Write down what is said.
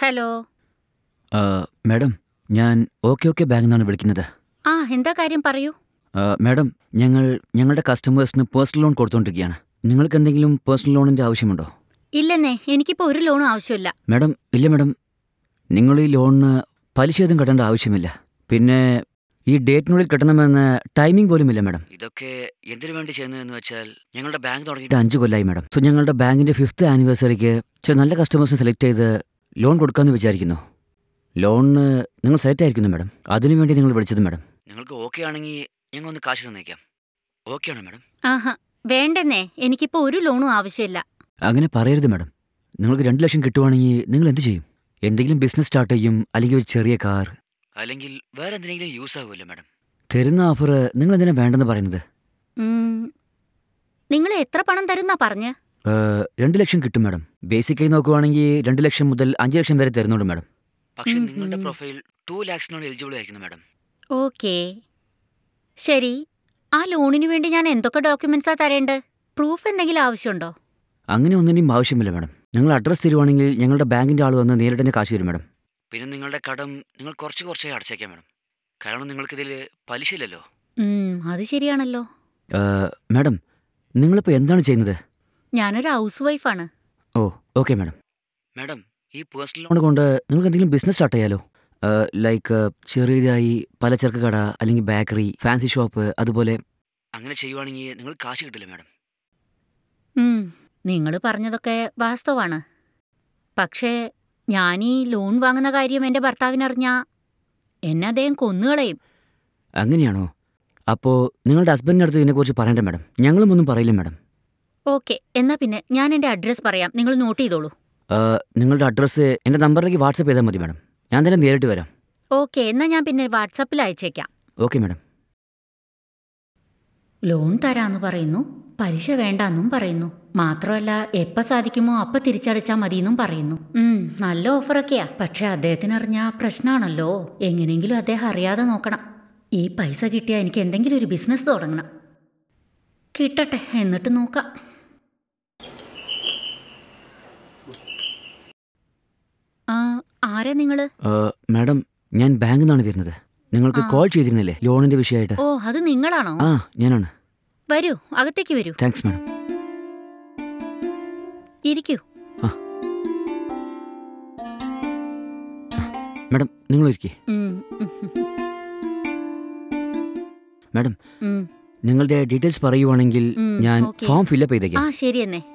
Hello. Madam, ഞാൻ okay ബാങ്കിൽ നിന്നാണ് വിളിക്കുന്നത്. എന്താ കാര്യം പറയൂ. മാഡം, ഞങ്ങളുടെ കസ്റ്റമേഴ്സിന് പേഴ്സണൽ ലോൺ കൊടുത്തുകൊണ്ടിരിക്കുകയാണ്. നിങ്ങൾക്ക് എന്തെങ്കിലും പേഴ്സണൽ ലോണിൻ്റെ ആവശ്യമുണ്ടോ? ഇല്ലെന്നേ, എനിക്കിപ്പോൾ ഒരു ലോണും ആവശ്യമില്ല. ഇല്ല മാഡം, നിങ്ങൾ ഈ ലോണിന് പലിശയൊന്നും കെട്ടേണ്ട ആവശ്യമില്ല. പിന്നെ ഈ ഡേറ്റിനുള്ളിൽ കിട്ടണമെന്ന് ടൈമിംഗ് പോലുമില്ല മാഡം. ഇതൊക്കെ എന്തിനു വേണ്ടി ചെയ്യുന്നതെന്ന് വെച്ചാൽ ഞങ്ങളുടെ ബാങ്ക് തുടങ്ങിയിട്ട് 5 കൊല്ലമായി മാഡം. സോ ഞങ്ങളുടെ ബാങ്കിൻ്റെ 5th ആനിവേഴ്സറിക്ക് ചില നല്ല കസ്റ്റമേഴ്സിനെ സെലക്ട് ചെയ്ത് ലോൺ കൊടുക്കാമെന്ന് വിചാരിക്കുന്നു. ലോണിന് നിങ്ങൾ സെലക്ട് ആയിരിക്കുന്നു മാഡം. അതിനുവേണ്ടി നിങ്ങൾ വിളിച്ചത് മാഡം. നിങ്ങൾക്ക് ഓക്കെ ആണെങ്കിൽ ഞങ്ങൾ ഒന്ന് കാശ് തന്നേക്കാം. ഓക്കെ ആണോ മാഡം? വേണ്ടെന്നേ, എനിക്കിപ്പോൾ ഒരു ലോണും ആവശ്യമില്ല. അങ്ങനെ പറയരുത് മാഡം. നിങ്ങൾക്ക് 2 ലക്ഷം കിട്ടുവാണെങ്കിൽ നിങ്ങൾ എന്ത് ചെയ്യും? എന്തെങ്കിലും ബിസിനസ് സ്റ്റാർട്ട് ചെയ്യും, അല്ലെങ്കിൽ ഒരു ചെറിയ കാർ, അല്ലെങ്കിൽ വേറെ എന്തെങ്കിലും യൂസ് ആകുമല്ലോ മാഡം. തരുന്ന ഓഫർ നിങ്ങൾ എന്തിനാ വേണ്ടെന്ന് പറയുന്നത്? നിങ്ങൾ എത്ര പണം തരുന്നാ പറഞ്ഞ്? 2 ലക്ഷം കിട്ടും മാഡം. ബേസിക്കായി നോക്കുവാണെങ്കിൽ 2 ലക്ഷം മുതൽ 5 ലക്ഷം വരെ തരുന്നുണ്ട് മാഡം. പക്ഷേ നിങ്ങളുടെ പ്രൊഫൈൽ 2 lakhsനാണ് എലിജിബിൾ ആയിരിക്കുന്നു മാഡം. ഓക്കെ, ശരി. ആ ലോണിന് വേണ്ടി ഞാൻ എന്തൊക്കെ ഡോക്യുമെന്റ്സാ തരേണ്ടത്? പ്രൂഫ് എന്തെങ്കിലും ആവശ്യമുണ്ടോ? അങ്ങനെ ഒന്നിനും ആവശ്യമില്ല മാഡം. നിങ്ങൾ അഡ്രസ്സ് തരുവാണെങ്കിൽ ഞങ്ങളുടെ ബാങ്കിൻ്റെ ആൾ വന്ന് നേരിട്ട് തന്നെ കാശ് തരും മാഡം. പിന്നെ നിങ്ങളുടെ കടം നിങ്ങൾ കുറച്ചായി അടച്ചേക്കാം മാഡം. കാരണം നിങ്ങൾക്കിതിൽ പലിശയില്ലല്ലോ. അത് ശരിയാണല്ലോ. മാഡം, നിങ്ങളിപ്പോൾ എന്താണ് ചെയ്യുന്നത്? ഞാനൊരു ഹൗസ് വൈഫാണ്. Okay madam. മാഡം, ഈ പേഴ്സണൽ ലോൺ കൊണ്ട് നിങ്ങൾക്ക് എന്തെങ്കിലും ബിസിനസ് സ്റ്റാർട്ട് ചെയ്യാലോ. ലൈക്ക് ചെറിയതായി പലചരക്ക് കട, അല്ലെങ്കിൽ ബേക്കറി, ഫാൻസി ഷോപ്പ്, അതുപോലെ. അങ്ങനെ ചെയ്യുവാണെങ്കിൽ നിങ്ങൾ കാശ് കിട്ടില്ല മാഡം. നിങ്ങൾ പറഞ്ഞതൊക്കെ വാസ്തവാണ്. പക്ഷേ ഞാൻ ഈ ലോൺ വാങ്ങുന്ന കാര്യം എൻ്റെ ഭർത്താവിനറിഞ്ഞാ എന്നെ അദ്ദേഹം കൊന്നുകളയും. അങ്ങനെയാണോ? അപ്പോൾ നിങ്ങളുടെ ഹസ്ബൻഡിൻ്റെ അടുത്ത് ഇതിനെക്കുറിച്ച് പറയണ്ടേ മാഡം? ഞങ്ങളും ഒന്നും പറയില്ല മാഡം. ഓക്കെ, എന്നാ പിന്നെ ഞാൻ എൻ്റെ അഡ്രസ്സ് പറയാം, നിങ്ങൾ നോട്ട് ചെയ്തോളൂ. നിങ്ങളുടെ അഡ്രസ്സ് എൻ്റെ നമ്പറിലേക്ക് വാട്സപ്പ് ചെയ്താൽ മതി മാഡം. ഞാൻ തന്നെ നേരിട്ട് വരാം. ഓക്കെ, എന്നാൽ ഞാൻ പിന്നെ വാട്സപ്പിൽ അയച്ചേക്കാം. Okay madam. ലോൺ തരാമെന്ന് പറയുന്നു, പലിശ വേണ്ടെന്നും പറയുന്നു. മാത്രമല്ല, എപ്പോൾ സാധിക്കുമോ അപ്പം തിരിച്ചടച്ചാൽ മതിയെന്നും പറയുന്നു. നല്ല ഓഫറൊക്കെയാ. പക്ഷെ അദ്ദേഹത്തിനറിഞ്ഞാൽ പ്രശ്നമാണല്ലോ. എങ്ങനെയെങ്കിലും അദ്ദേഹം അറിയാതെ നോക്കണം. ഈ പൈസ കിട്ടിയാൽ എനിക്ക് എന്തെങ്കിലും ഒരു ബിസിനസ് തുടങ്ങണം. കിട്ടട്ടെ, എന്നിട്ട് നോക്കാം. ആരാ നിങ്ങള്? മാഡം, ഞാൻ ബാങ്കിൽ നിന്നാണ് വരുന്നത്. നിങ്ങൾക്ക് കോൾ ചെയ്തിരുന്നില്ലേ ലോണിന്റെ വിഷയമായിട്ട്? അത് നിങ്ങളാണോ? ഞാനാണ്. വരൂ, അകത്തേക്ക് വരൂ. Thanks madam. ഇരിക്കൂ. മാഡം, നിങ്ങൾ ഇരിക്കേ. മാഡം, നിങ്ങളുടെ ഡീറ്റെയിൽസ് പറയുവാണെങ്കിൽ ഞാൻ ഫോം ഫില്ലപ്പ് ചെയ്തേക്കാം. ശരി എന്നേ.